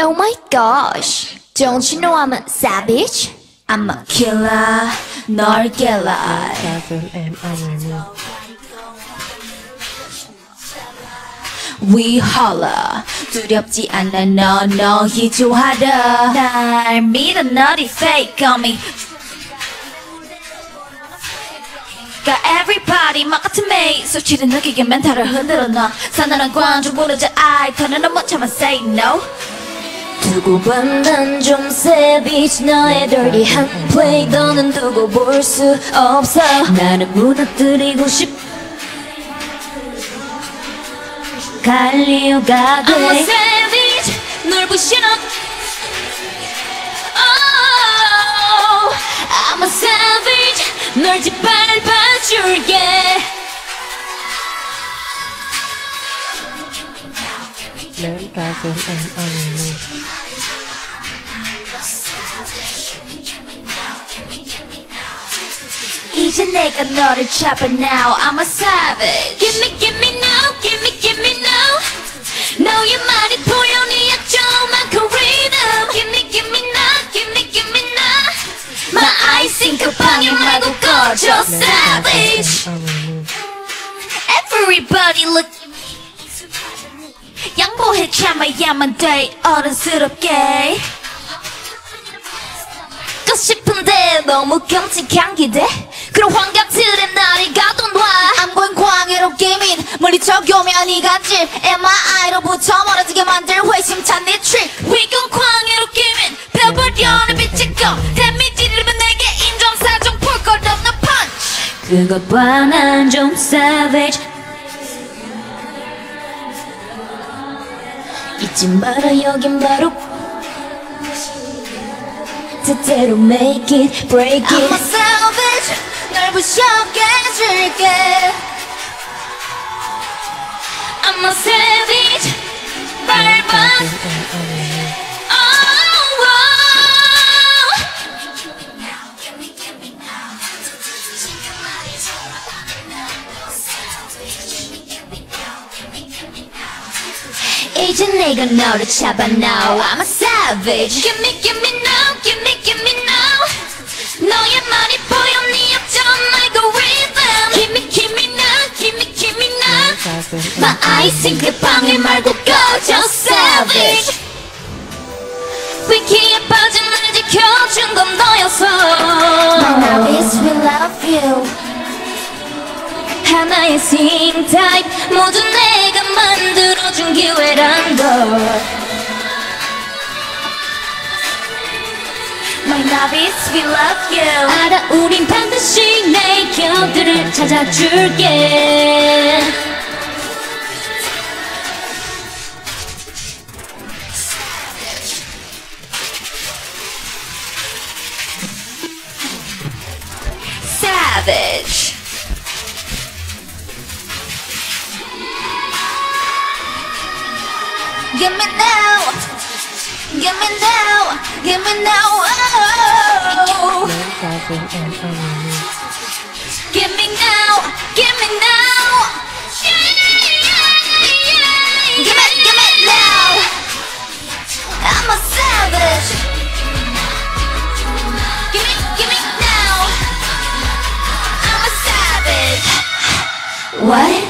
Oh my gosh, don't you know I'm a savage? I'm a killer, 널 깨라. We holla, 두렵지 않아 너 희조하다. 날 믿어 너리 fake on me. got everybody 막 같은 매일 수치를 느끼게 멘탈을 흔들어 놔. 사나운 관중 부르자 I 더는 못 참아 say no. 두고 봐 난 좀 savage 너의 dirty한 play 너는 두고 볼 수 없어. 나는 무너뜨리고 싶 갈 이유가 돼. I'm a savage 널 부시는 Oh I'm a savage 널 짓밟아줄게. 이제 내가 너를 잡아 now I'm a savage. Give me now, give me now. 너의 말이 보여 네 약점한 rhythm. Give me now, give me now. My eyes think 방해 말고 꺼져 savage. Everybody look. 양보해 참아야만 돼 어른스럽게. 고 싶은데 너무 끔찍한 기대. 그런 환각들에 날이 가둬놔. I'm going 광해로 게임인 멀리 적용면 이 간질 MRI로부터 멀어지게 만들 회심찬 네 트릭. We go 광해로 게임인 펴버려 내 빛이 꺼. 데미지를 입은 내게 인정사정 볼 것 없는 punch. 그것 봐 난 좀 savage. 잊지 마라 여긴 바로 뜻대로 make it break it. I'm a savage 널 부셔게 해줄게. I'm a savage 밟아 이제 내가 너를 잡아 now I'm a savage. Give me now, give me now. 너의 말이 보여 네 약점 algorithm. Give me now, give me now. My eyes think 방해 말고 꺼져 savage. 위키에 빠진 날 지켜준 건 너였어. My is we love you. 하나의 sing type 모두 내가 만들어준 기회란 걸. My novice we love you. 알아 우린 반드시 내 곁들을 찾아줄게. Savage. Give me now, give me now, give me now. Oh. Give me now, give me now. Give me now. I'm a savage. Give me now. I'm a savage. What?